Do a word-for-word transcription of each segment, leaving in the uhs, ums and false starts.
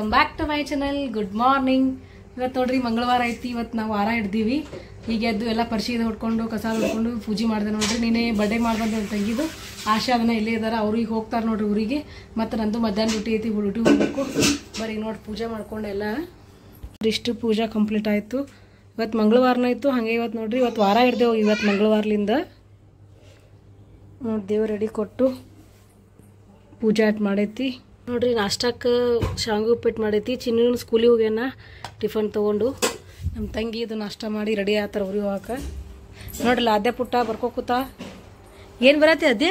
Welcome back to my channel. Good morning. ಇವತ್ತು ನೋಡ್ರಿ ಮಂಗಳವಾರ ಐತಿ. ಇವತ್ತು ನಾವು ವಾರ ಹಿಡ್ದೀವಿ. ಈಗ ಎದ್ದು ಎಲ್ಲ ಪರಿಶೀಲನೆ ಹೊಡ್ಕೊಂಡು ಕಸ ಹೊಡ್ಕೊಂಡು ಪೂಜೆ ಮಾಡಿದೆ ನೋಡ್ರಿ. ನೀನೇ ಬರ್ಡೇ ಮಾಡ್ಬಂದು ತಂಗಿದ್ದು ಆಶಾ ಅದನ್ನ ಇಲ್ಲೇ ಇದ್ದಾರೆ. ಅವ್ರು ಈಗ ಹೋಗ್ತಾರೆ ನೋಡ್ರಿ ಊರಿಗೆ. ಮತ್ತು ನಂದು ಮಧ್ಯಾಹ್ನ ಡ್ಯೂಟಿ ಐತಿ, ಡ್ಯೂಟಿ ಹೋಗ್ಬೇಕು. ಬರೀ ನೋಡಿ ಪೂಜೆ ಮಾಡ್ಕೊಂಡು ಎಲ್ಲ ಇಷ್ಟು ಪೂಜಾ ಕಂಪ್ಲೀಟ್ ಆಯಿತು. ಇವತ್ತು ಮಂಗಳವಾರನ ಇತ್ತು. ಹಾಗೆ ಇವತ್ತು ನೋಡ್ರಿ ಇವತ್ತು ವಾರ ಹಿಡ್ದೇವು. ಇವತ್ತು ಮಂಗಳವಾರಲಿಂದ ನೋಡಿ ದೇವ್ರು ರೆಡಿ ಕೊಟ್ಟು ಪೂಜೆ ಆಟ್ ಮಾಡೈತಿ ನೋಡ್ರಿ. ನಾಷ್ಟಕ್ಕೆ ಶಾವಿಗೆ ಉಪ್ಪಿಟ್ಟು ಮಾಡೈತಿ. ಚಿನ್ನ ಸ್ಕೂಲಿಗೆ ಹೋಗ್ಯಾನ ಟಿಫನ್ ತೊಗೊಂಡು. ನಮ್ಮ ತಂಗಿ ಇದು ನಾಷ್ಟ ಮಾಡಿ ರೆಡಿ ಆತಾರೆ ಊರಿಗೆ ಹೋಗಕ್ಕೆ. ನೋಡ್ರಲ್ಲ ಅದೇ ಪುಟ್ಟ ಬರ್ಕೋಕೂತ ಏನು ಬರತ್ತೆ ಅದೇ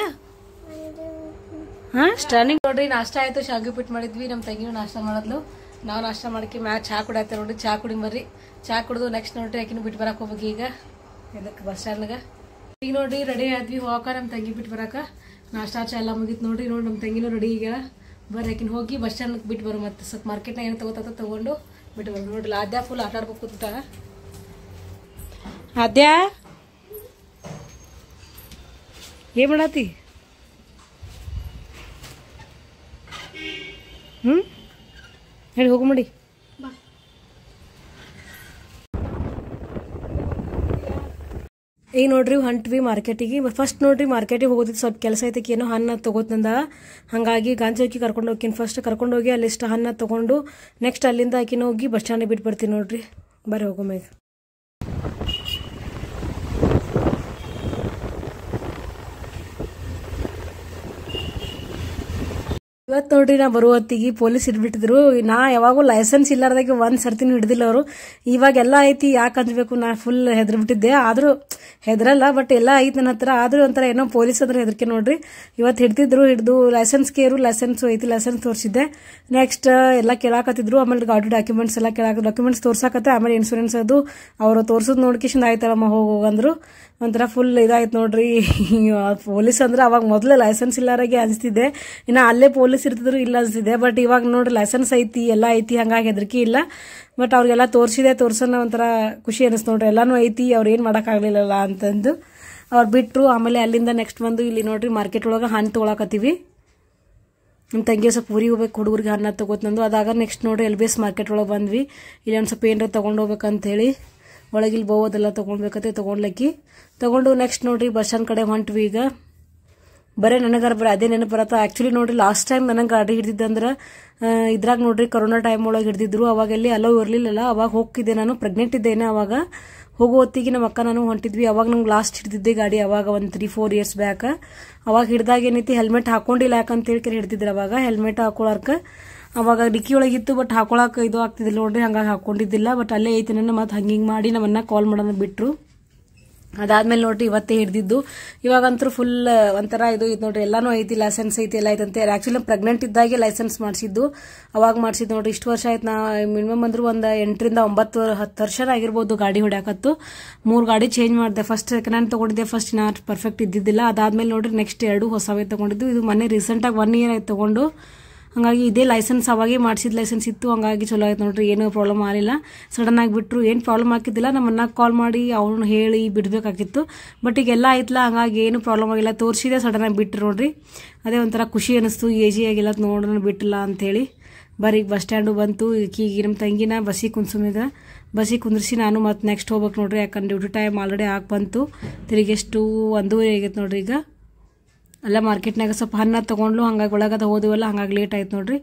ಹಾಂ ಸ್ಟಾರ್ನಿಂಗ್ ನೋಡ್ರಿ. ನಾಷ್ಟ ಆಯಿತು, ಶಾವಿಗೆ ಉಪ್ಪಿಟ್ಟು ಮಾಡಿದ್ವಿ. ನಮ್ಮ ತಂಗಿನೂ ನಾಷ್ಟ ಮಾಡಿದ್ಲು. ನಾವು ನಾಷ್ಟ ಮಾಡಕ್ಕೆ ಮ್ಯಾಚ್ ಚಹಾ ಕುಡಿಯತ್ತೆ ನೋಡ್ರಿ. ಚಹಾ ಕುಡಿ ಬರ್ರಿ. ಚಹಾ ಕುಡಿದು ನೆಕ್ಸ್ಟ್ ನೋಡ್ರಿ ಆಕಿನ ಬಿಟ್ಟು ಬರಕ್ಕೆ ಹೋಗ್ಬೇಕು ಈಗ ಇದಕ್ಕೆ ಬಸ್ ಸ್ಟ್ಯಾಂಡ್ನಾಗ. ಈಗ ನೋಡ್ರಿ ರೆಡಿ ಆದ್ವಿ ಹೋಗಕ್ಕೆ. ನಮ್ಮ ತಂಗಿ ಬಿಟ್ಟು ಬರಕ್ಕೆ ನಾಷ್ಟ ಚಾ ಎಲ್ಲ ಮುಗಿತು ನೋಡ್ರಿ. ನೋಡಿ ನಮ್ಮ ತಂಗಿನೂ ರೆಡಿ ಈಗ ಬರ್ರಿ. ಆಕಿನ ಹೋಗಿ ಬಸ್ ಸ್ಟ್ಯಾಂಡ್ ಬಿಟ್ಟು ಬರೋ. ಮತ್ತೆ ಸ್ವಲ್ಪ ಮಾರ್ಕೆಟ್ನಾಗ ಏನು ತಗೋತ ತೊಗೊಂಡು ಬಿಟ್ಟು ಬರೋ. ನೋಡ್ರಿ ಆದ್ಯಾ ಫುಲ್ ಆಟ ಆಡ್ಬೇಕು ಕೂತ. ಆದ್ಯಾ ಏನು ಮಾಡತ್ತಿ? ಹ್ಞೂ ಹೇಳಿ ಹೋಗು ಮಾಡಿ. ಈಗ ನೋಡ್ರಿ ಹೊಂಟ್ವಿ ಮಾರ್ಕೆಟಿಗೆ. ಫಸ್ಟ್ ನೋಡ್ರಿ ಮಾರ್ಕೆಟಿಗೆ ಹೋಗೋದಿತ್ತು, ಸ್ವಲ್ಪ ಕೆಲಸ ಐತಕ್ಕೆ ಏನೋ ಹಣ್ಣು ತೊಗೋತಂದ. ಹಾಗಾಗಿ ಗಾಂಜಿ ಕರ್ಕೊಂಡು ಹೋಗ್ತೀನಿ. ಫಸ್ಟ್ ಕರ್ಕೊಂಡು ಹೋಗಿ ಅಲ್ಲಿ ಇಷ್ಟು ಹಣ್ಣು ತೊಗೊಂಡು ನೆಕ್ಸ್ಟ್ ಅಲ್ಲಿಂದ ಆಕಿನ ಹೋಗಿ ಬಸ್ ಸ್ಟ್ಯಾಂಡಿಗೆ ಬಿಟ್ಟು ಬರ್ತೀನಿ ನೋಡ್ರಿ. ಬರ್ರಿ ಹೋಗೋ. ಇವತ್ತು ನೋಡ್ರಿ ನಾ ಬರುವ ಹೊತ್ತಿಗೆ ಪೊಲೀಸ್ ಹಿಡ್ಬಿಟ್ಟಿದ್ರು. ನಾ ಯಾವಾಗೂ ಲೈಸೆನ್ಸ್ ಇಲ್ಲಾರ್ದಾಗೆ ಒಂದು ಸರ್ತಿನೂ ಹಿಡ್ದಿಲ್ಲ ಅವರು. ಇವಾಗೆಲ್ಲ ಐತಿ ಯಾಕೆ ಅಂದ್ಬೇಕು, ನಾ ಫುಲ್ ಹೆದರ್ಬಿಟ್ಟಿದ್ದೆ. ಆದರೂ ಹೆದರಲ್ಲ, ಬಟ್ ಎಲ್ಲ ಐತಿ ನನ್ನ ಹತ್ರ. ಆದರೂ ಒಂಥರ ಏನೋ ಪೊಲೀಸ್ ಅಂದ್ರೆ ಹೆದರಿಕೆ ನೋಡ್ರಿ. ಇವತ್ತು ಹಿಡ್ತಿದ್ರು. ಹಿಡಿದು ಲೈಸೆನ್ಸ್ ಕೇರು ಲೈಸೆನ್ಸ್ ಐತಿ ಲೈಸೆನ್ಸ್ ತೋರಿಸಿದ್ದೆ. ನೆಕ್ಸ್ಟ್ ಎಲ್ಲ ಕೇಳಾಕತ್ತಿದ್ರು. ಆಮೇಲೆ ಗಾಡಿ ಡಾಕ್ಯುಮೆಂಟ್ಸ್ ಎಲ್ಲ ಕೇಳಾಕ ಡಾಕ್ಯುಮೆಂಟ್ಸ್ ತೋರ್ಸಾಕತ್ತೆ. ಆಮೇಲೆ ಇನ್ಶೂರೆನ್ಸ್ ಅದು ಅವರು ತೋರ್ಸೋದು ನೋಡ್ಕಿಶಿಂದ ಆಯ್ತಲ್ಲಮ್ಮ ಹೋಗಂದ್ರು. ಒಂಥರ ಫುಲ್ ಇದಾಯ್ತು ನೋಡ್ರಿ. ಪೊಲೀಸ್ ಅಂದ್ರೆ ಅವಾಗ ಮೊದಲೇ ಲೈಸೆನ್ಸ್ ಇಲ್ಲಾರಾಗೆ ಅನಿಸ್ತಿದ್ದೆ. ಇನ್ನು ಅಲ್ಲೇ ಪೊಲೀಸ್ ಇರ್ತಿದ್ರು ಇಲ್ಲ ಅನ್ಸಿದೆ. ಬಟ್ ಇವಾಗ ನೋಡ್ರಿ ಲೈಸೆನ್ಸ್ ಐತಿ ಎಲ್ಲ ಐತಿ, ಹಂಗಾಗಿ ಹೆದರಿಕೆ ಇಲ್ಲ. ಬಟ್ ಅವ್ರಿಗೆಲ್ಲ ತೋರಿಸಿದೆ. ತೋರ್ಸೋಣ ಒಂಥರ ಖುಷಿ ಅನಿಸ್ತು ನೋಡ್ರಿ. ಎಲ್ಲಾನು ಐತಿ, ಅವ್ರು ಏನು ಮಾಡೋಕ್ಕಾಗಲಿಲ್ಲಲ್ಲ ಅಂತಂದು ಅವ್ರು ಬಿಟ್ಟರು. ಆಮೇಲೆ ಅಲ್ಲಿಂದ ನೆಕ್ಸ್ಟ್ ಬಂದು ಇಲ್ಲಿ ನೋಡ್ರಿ ಮಾರ್ಕೆಟ್ ಒಳಗೆ ಹಣ್ಣು ತೊಗೊಳಕತ್ತೀವಿ. ನಮ್ಮ ತಂಗಿ ಸ್ವಲ್ಪ ಊರಿಗೆ ಹೋಗ್ಬೇಕು, ಹುಡುಗರಿಗೆ ಹಣ್ಣು ತೊಗೋತಂದು. ಅದಾಗ ನೆಕ್ಸ್ಟ್ ನೋಡ್ರಿ ಎಲ್ ಬಿ ಎಸ್ ಮಾರ್ಕೆಟ್ ಒಳಗೆ ಬಂದ್ವಿ. ಇಲ್ಲಿ ಒಂದು ಸ್ವಲ್ಪ ಏನಾರ ತೊಗೊಂಡು ಹೋಗ್ಬೇಕಂತ ಹೇಳಿ ಒಳಗಿಲ್ಲಿ ಬೋದೆಲ್ಲ ತೊಗೊಳ್ಬೇಕತ್ತೆ ತೊಗೊಂಡ್ಲಕ್ಕಿ ತೊಗೊಂಡು ನೆಕ್ಸ್ಟ್ ನೋಡ್ರಿ ಬಸ್ ಸ್ಟ್ಯಾಂಡ್ ಕಡೆ ಹೊಂಟ್ವಿ. ಈಗ ಬರೇ ನನಗಾರ ಬರೀ ಅದೇ ನೆನಪು ಬರತ್ತ. ಆ್ಯಕ್ಚುಲಿ ನೋಡ್ರಿ ಲಾಸ್ಟ್ ಟೈಮ್ ನನಗೆ ಗಾಡಿ ಹಿಡಿದಿದ್ದಂದ್ರೆ ಇದ್ರಾಗ ನೋಡ್ರಿ ಕೊರೋನಾ ಟೈಮ್ ಒಳಗೆ ಹಿಡಿದಿದ್ರು. ಅವಾಗೆಲ್ಲಿ ಅಲೋ ಇರಲಿಲ್ಲಲ್ಲ. ಅವಾಗ ಹೋಗ್ತಿದ್ದೆ, ನಾನು ಪ್ರೆಗ್ನೆಂಟ್ ಇದ್ದೇನೆ. ಅವಾಗ ಹೋಗೋ ಹೊತ್ತಿಗೆ ನಮ್ಮ ಅಕ್ಕ ನಾನು ಹೊಂಟಿದ್ವಿ. ಅವಾಗ ನಂಗೆ ಲಾಸ್ಟ್ ಹಿಡಿದಿದ್ದೆ ಗಾಡಿ. ಅವಾಗ ಒಂದು ತ್ರೀ ಫೋರ್ ಇಯರ್ಸ್ ಬ್ಯಾಕ್. ಅವಾಗ ಹಿಡ್ದಾಗ ಏನೈತಿ ಹೆಲ್ಮೆಟ್ ಹಾಕೊಂಡಿಲ್ಲ ಯಾಕಂತ ಹೇಳಿ ಹಿಡ್ತಿದ್ರು. ಅವಾಗ ಹೆಲ್ಮೆಟ್ ಹಾಕೊಳಕ್ಕೆ ಅವಾಗ ಡಿಕ್ಕಿ ಒಳಗಿತ್ತು, ಬಟ್ ಹಾಕೊಳಕ್ಕೆ ಇದು ಆಗ್ತಿದ್ದಿಲ್ಲ ನೋಡ್ರಿ. ಹಂಗಾಗಿ ಹಾಕೊಂಡಿದ್ದಿಲ್ಲ. ಬಟ್ ಅಲ್ಲೇ ಐತಿ ನನ್ನ ಮತ್ತೆ ಹಂಗೆ ಹಿಂಗೆ ಮಾಡಿ ನಮ್ಮನ್ನ ಕಾಲ್ ಮಾಡೋಣ ಬಿಟ್ರು. ಅದಾದ್ಮೇಲೆ ನೋಡ್ರಿ ಇವತ್ತೇ ಹಿಡ್ದಿದ್ದು. ಇವಾಗಂತೂ ಫುಲ್ ಒಂಥರ ಇದು ಇದು ನೋಡ್ರಿ ಎಲ್ಲಾನು ಐತಿ, ಲೈಸೆನ್ಸ್ ಐತಿ ಎಲ್ಲ ಐತಂತೆ. ಆಕ್ಚುಲಿ ಪ್ರೆಗ್ನೆಂಟ್ ಇದ್ದಾಗೆ ಲೈಸೆನ್ಸ್ ಮಾಡಿಸಿದ್ದು. ಅವಾಗ ಮಾಡಿಸಿದ್ದು ನೋಡ್ರಿ. ಇಷ್ಟು ವರ್ಷ ಆಯ್ತು. ನಾ ಮಿನಿಮಮ್ ಅಂದ್ರೂ ಒಂದು ಎಂಟರಿಂದ ಒಂಬತ್ತು ಹತ್ತು ವರ್ಷ ಆಗಿರ್ಬೋದು ಗಾಡಿ ಹೊಡ್ಯಾಕತ್ತು. ಮೂರು ಗಾಡಿ ಚೇಂಜ್ ಮಾಡಿದೆ. ಫಸ್ಟ್ ಸೆಕೆಂಡ್ ಹ್ಯಾಂಡ್ ತಗೊಂಡಿದ್ದೆ. ಫಸ್ಟ್ ನಾ ಪರ್ಫೆಕ್ಟ್ ಇದ್ದಿದ್ದಿಲ್ಲ. ಅದಾದ್ಮೇಲೆ ನೋಡ್ರಿ ನೆಕ್ಸ್ಟ್ ಎರಡು ಹೊಸವೇ ತಗೊಂಡಿದ್ದು. ಇದು ಮೊನ್ನೆ ರೀಸೆಂಟಾಗಿ ಒನ್ ಇಯರ್ ಆಯ್ತು ತಗೊಂಡು. ಹಾಗಾಗಿ ಇದೇ ಲೈಸೆನ್ಸ್ ಅವಾಗೇ ಮಾಡಿಸಿದ ಲೈಸೆನ್ಸ್ ಇತ್ತು. ಹಂಗಾಗಿ ಚಲೋ ಆಯ್ತು ನೋಡ್ರಿ. ಏನೂ ಪ್ರಾಬ್ಲಮ್ ಆಗಲಿಲ್ಲ. ಸಡನ್ ಆಗಿ ಬಿಟ್ಟರು. ಏನು ಪ್ರಾಬ್ಲಮ್ ಆಗಿದ್ದಿಲ್ಲ. ನಮ್ಮನ್ನ ಕಾಲ್ ಮಾಡಿ ಅವ್ನು ಹೇಳಿ ಬಿಡಬೇಕಾಗಿತ್ತು. ಬಟ್ ಈಗೆಲ್ಲ ಆಯ್ತಲ್ಲ, ಹಂಗಾಗಿ ಏನು ಪ್ರಾಬ್ಲಮ್ ಆಗಿಲ್ಲ. ತೋರಿಸಿದೆ, ಸಡನ್ ಆಗಿ ಬಿಟ್ಟರು ನೋಡ್ರಿ. ಅದೇ ಒಂಥರ ಖುಷಿ ಅನಿಸ್ತು. ಏಜಿ ಆಗಿಲ್ಲ ನೋಡೋಣ ಬಿಟ್ಟಿಲ್ಲ ಅಂಥೇಳಿ. ಬರೀ ಬಸ್ ಸ್ಟ್ಯಾಂಡು ಬಂತು. ಈಗ ನಮ್ಮ ತಂಗಿನ ಬಸ್ಸಿಗೆ ಕುಂದ್ಸುಮಿದ ಬಸ್ಸಿಗೆ ಕುಂದ್ರಿಸಿ ನಾನು ಮತ್ತೆ ನೆಕ್ಸ್ಟ್ ಹೋಗ್ಬೇಕು ನೋಡ್ರಿ. ಯಾಕಂದ್ರೆ ಡ್ಯೂಟಿ ಟೈಮ್ ಆಲ್ರೆಡಿ ಆಗಿ ಬಂತು. ತಿರುಗೆಷ್ಟು ಒಂದೂವರೆ ಆಗೈತೆ ನೋಡ್ರಿ. ಈಗ ಎಲ್ಲ ಮಾರ್ಕೆಟ್ನಾಗ ಸ್ವಲ್ಪ ಹಣ್ಣು ತೊಗೊಂಡ್ಲು. ಹಂಗಾಗಿ ಒಳಗದ ಹೋದವಲ್ಲ, ಹಂಗಾಗಿ ಲೇಟ್ ಆಯ್ತು ನೋಡ್ರಿ.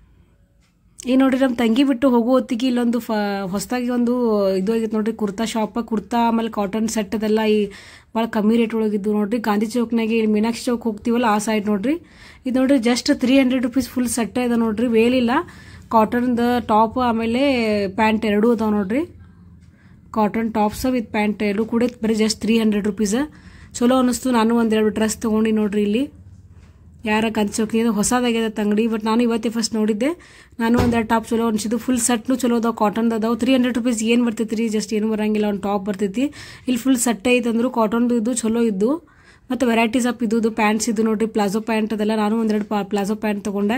ಈ ನೋಡ್ರಿ ನಮ್ಮ ತಂಗಿ ಬಿಟ್ಟು ಹೋಗೋ ಹೊತ್ತಿಗೆ ಇಲ್ಲೊಂದು ಫ ಹೊಸದಾಗಿ ಒಂದು ಇದು ಆಗಿತ್ತು ನೋಡ್ರಿ. ಕುರ್ತಾ ಶಾಪ ಕುರ್ತಾ ಆಮೇಲೆ ಕಾಟನ್ ಸೆಟ್ ಅದೆಲ್ಲ ಈ ಭಾಳ ಕಮ್ಮಿ ರೇಟ್ ಒಳಗಿದ್ದು ನೋಡ್ರಿ. ಗಾಂಧಿ ಚೌಕ್ನಾಗೆ ಮೀನಾಕ್ಷಿ ಚೌಕ್ ಹೋಗ್ತೀವಲ್ಲ ಆ ಸೈಡ್ ನೋಡ್ರಿ. ಇದು ನೋಡ್ರಿ just three hundred rupees full set ಇದೆ ನೋಡ್ರಿ. ವೇಲಿಲ್ಲ, ಕಾಟನ್ದ ಟಾಪ್ ಆಮೇಲೆ ಪ್ಯಾಂಟ್ ಎರಡೂ ಅದಾವ ನೋಡ್ರಿ. ಕಾಟನ್ ಟಾಪ್ಸ್ ವಿತ್ ಪ್ಯಾಂಟ್ ಎರಡು ಕೂಡ ಬರೀ ಜಸ್ಟ್ ತ್ರೀ ಹಂಡ್ರೆಡ್ ರುಪೀಸ್. ಚಲೋ ಅನ್ನಿಸ್ತು. ನಾನು ಒಂದೆರಡು ಡ್ರೆಸ್ ತೊಗೊಂಡು ನೋಡ್ರಿ. ಇಲ್ಲಿ ಯಾರ ಗಾಂಧಿ ಚೌಕಿಗೆ ಹೊಸದಾಗ್ಯದ ಅಂಗಡಿ. ಬಟ್ ನಾನು ಇವತ್ತೇ ಫಸ್ಟ್ ನೋಡಿದ್ದೆ. ನಾನು ಒಂದೆರಡು ಟಾಪ್ ಚಲೋ ಅನಿಸಿದ್ದು. ಫುಲ್ ಸೆಟ್ನು ಚಲೋ ಅದಾವ, ಕಾಟನ್ ಅದಾವ. ತ್ರೀ ಹಂಡ್ರೆಡ್ ರುಪೀಸ್ ಏನು ಬರ್ತೈತಿ ರೀ, ಜಸ್ಟ್ ಏನು ಬರಂಗಿಲ್ಲ. ಒಂದು ಟಾಪ್ ಬರ್ತೈತಿ. ಇಲ್ಲಿ ಫುಲ್ ಸೆಟ್ ಐತೆ ಅಂದ್ರು. ಕಾಟನ್ದು ಇದು ಚಲೋ ಇದ್ದು. ಮತ್ತು ವೆರೈಟೀಸ್ ಆಫ್ ಇದು ಪ್ಯಾಂಟ್ಸ್ ಇದು ನೋಡ್ರಿ. ಪ್ಲಾಜೋ ಪ್ಯಾಂಟ್ ಅದೆಲ್ಲ. ನಾನು ಒಂದೆರಡು ಪಾ ಪ್ಲಾಜೋ ಪ್ಯಾಂಟ್ ತೊಗೊಂಡೆ.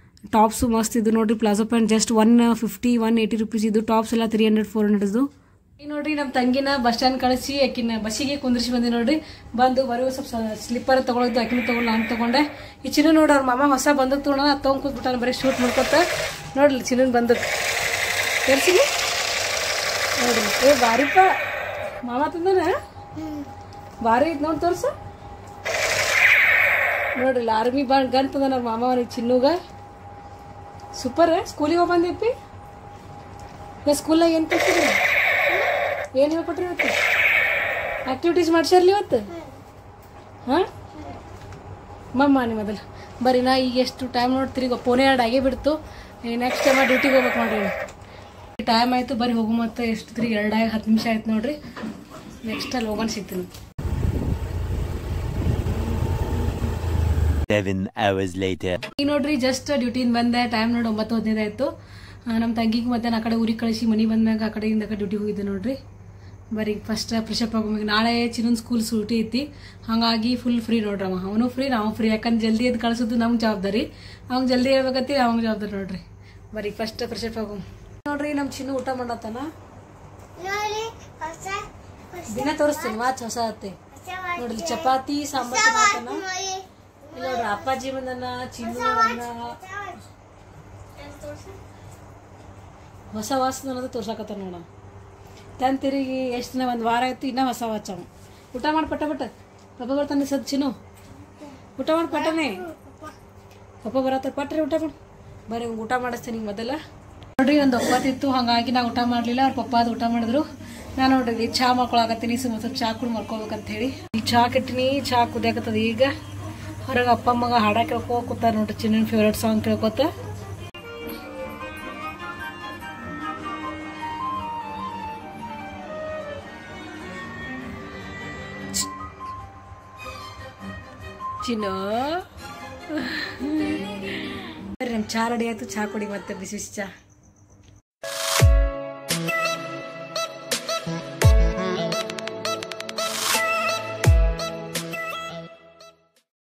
ಟಾಪ್ಸು ಮಸ್ತ್ ಇದು ನೋಡ್ರಿ. Palazzo pant just one fifty one eighty rupees ಇದು. ಟಾಪ್ಸ್ ಎಲ್ಲ ತ್ರೀ ಹಂಡ್ರೆಡ್ ಫೋರ್ ಹಂಡ್ರೆಡ್ದು. ನೋಡ್ರಿ ನಮ್ಮ ತಂಗಿನ ಬಸ್ ಸ್ಟ್ಯಾಂಡ್ ಕಳಿಸಿ ಆಕಿನ ಬಸ್ಸಿಗೆ ಕುಂದ್ರಿಸಿ ಬಂದೆ ನೋಡ್ರಿ. ಬಂದು ಬರುವ ಸ್ವಲ್ಪ ಸ್ಲಿಪ್ಪರ್ ತಗೊಳೋದು ಆಕಿನ ತಗೊಂಡು ನಾನು ತಗೊಂಡೆ. ಈ ಚಿನ್ನ ನೋಡ್ರಿ ಅವ್ರ ಮಾಮ ಹೊಸ ಬಂದಕ್ ತಗೊಂಡ ಅದು ತಗೊಂಡ್ ಕೂತ್ಬಿಟ್ಟಾನ ಬರೀ ಶೂಟ್ ಮಾಡ್ಕೊತ. ನೋಡ್ರಿ ಚಿನ್ನನ್ ಬಂದಕ್ ತೋರ್ಸಿನಿ ನೋಡ್ರಿ. ಏ ಬಾರಿಪ್ಪ ಮಾಮ ತಂದನ ಬಾರಿ ಐತ್ ನೋಡಿ ತೋರ್ಸ. ನೋಡ್ರಿ ಆರ್ಮಿ ಬಾಂಡ್ ಗನ್ ತಂದನ ಅವ್ರ ಮಾಮ ಅವನಿಗೆ ಚಿನ್ನೂಗ. ಸೂಪರ್. ಸ್ಕೂಲಿಗೆ ಹೋಗಿ ಬಂದಿಪ್ಪಿ ಸ್ಕೂಲಾಗ ಏನ್ ಕೊಡ್ತೀರಿ ಏನ್ ಹೇಳ್ಕೊಟ್ರಿ ಇವತ್ತು ಆಕ್ಟಿವಿಟೀಸ್ ಮಾಡ್ಸ್ಯಾರ್ಲಿ ಇವತ್ತು? ಹಾ ಮಮ್ಮ ನಿಮ್ಮ ಮೊದಲು ಬರೀ ನಾ ಈಗ ಎಷ್ಟು ಟೈಮ್ ನೋಡ್ತೀರಿ ಈಗ ಪೋನೆ ಎರಡು ಆಗೇ ಬಿಡ್ತು. ನೆಕ್ಸ್ಟ್ ಟೈಮ್ ಡ್ಯೂಟಿಗೆ ಹೋಗ್ಬೇಕು ನೋಡ್ರಿ. ಟೈಮ್ ಆಯ್ತು ಬರೀ ಹೋಗು ಮತ್ತೆ ಎಷ್ಟು ತಿರುಗಿ ಎರಡಾಗ ಹತ್ತು ನಿಮಿಷ ಆಯ್ತು ನೋಡ್ರಿ. ನೆಕ್ಸ್ಟ್ ಅಲ್ಲಿ ಹೋಗೋಣ ಸಿಗ್ತೀನಿ. ಈಗ ನೋಡ್ರಿ ಜಸ್ಟ್ ಡ್ಯೂಟಿಯಿಂದ ಬಂದೆ. ಟೈಮ್ ನೋಡಿ ಒಂಬತ್ತು ಹದಿನೈದು ಆಯ್ತು. ನಮ್ಮ ತಂಗಿಗೆ ಮತ್ತೆ ಆ ಕಡೆ ಊರಿಗೆ ಕಳಿಸಿ ಮನೆ ಬಂದಾಗ ಆ ಕಡೆಯಿಂದ ಡ್ಯೂಟಿ ಹೋಗಿದ್ದೆ ನೋಡ್ರಿ. ಬರೀ ಫಸ್ಟ್ ಫ್ರೆಶಪ್ ಆಗೋಮಗೆ ನಾಳೆ ಚಿನ್ನೊಂದು ಸ್ಕೂಲ್ ಸೂಟಿ ಐತಿ. ಹಾಗಾಗಿ ಫುಲ್ ಫ್ರೀ ನೋಡ್ರಿ. ಅವ ಅವನು ಫ್ರೀ ನಾವು ಫ್ರೀ. ಯಾಕಂದ್ರೆ ಜಲ್ದಿ ಎದ್ದು ಕಳ್ಸೋದು ನಮ್ಗೆ ಜವಾಬ್ದಾರಿ. ಅವ್ನು ಜಲ್ದಿ ಹೇಳ್ಬೇಕತ್ತಿ ಅವ್ನಿಗೆ ಜವಾಬ್ದಾರಿ ನೋಡ್ರಿ. ಬರೀ ಫಸ್ಟ್ ಫ್ರೆಶಪ್ ಆಗೋ ನೋಡ್ರಿ. ನಮ್ಮ ಚಿನ್ನು ಊಟ ಮಾಡತ್ತಾನ. ದಿನ ತೋರಿಸ್ತೀನಿ ವಾಚ್ ಹೊಸ ಆತ್ತೆ ನೋಡ್ರಿ. ಚಪಾತಿ ಸಾಂಬಾರ್ ಮಾಡ್ತಾನ. ಇಲ್ಲ ನೋಡ್ರಿ ಅಪ್ಪಾಜಿ ಬಂದನ ಚಿನ್ನು ಹೊಸ ವಾಚ್ ಅನ್ನೋದು ತೋರ್ಸಾಕತ್ತಾರ ನೋಡ. ತಂದು ತಿರುಗಿ ಎಷ್ಟು ದಿನ ಒಂದು ವಾರ ಆಯ್ತು ಇನ್ನೂ ಹೊಸ ವಾಚ್. ಅವ ಊಟ ಮಾಡಿ ಪಟ್ಟ ಪಟ್ಟ ಪಪ್ಪ ಬರ್ತಾನೆ ಸದ್ ಚಿನ್ನು ಊಟ ಮಾಡಿ ಪಟ್ಟನೆ. ಪಪ್ಪ ಬರತ್ತ ಪಟ್ರಿ ಊಟ ಮಾಡಿ ಬರೀ ಊಟ ಮಾಡಿಸ್ತೇನೆ ಈಗ ಮೊದಲ. ನೋಡ್ರಿ ಒಂದು ಒಪ್ಪತ್ತಿತ್ತು ಹಾಗಾಗಿ ನಾ ಊಟ ಮಾಡಲಿಲ್ಲ. ಅವ್ರ ಪಪ್ಪ ಅದು ಊಟ ಮಾಡಿದ್ರು. ನಾನು ನೋಡ್ರಿ ಚಹಾ ಮಾಡ್ಕೊಳಕತ್ತೀನಿ. ಸುಮ್ಮ ಸ್ವಲ್ಪ ಚಹಾ ಕುಡಿ ಮಾಡ್ಕೋಬೇಕಂತ ಹೇಳಿ ಈ ಚಹಾ ಕೆಟ್ಟಿನಿ. ಚಹಾ ಕುದಿಯಾಕತ್ತದ ಈಗ. ಹೊರಗೆ ಅಪ್ಪ ಮಗ ಹಾಡ ಕೇಳ್ಕೊ ಕೂತಾರ ನೋಡ್ರಿ. ಚಿನ್ನ ಫೇವ್ರೇಟ್ ಸಾಂಗ್ ಕೇಳ್ಕೊತ. ಚಿನ್ನು ನಮ್ ಚಹಾ ರೆಡಿ ಆಯ್ತು. ಚಹಾ ಕುಡಿ ಮತ್ತೆ ಬಿಸಿ ಬಿಸಿ ಚಹಾ.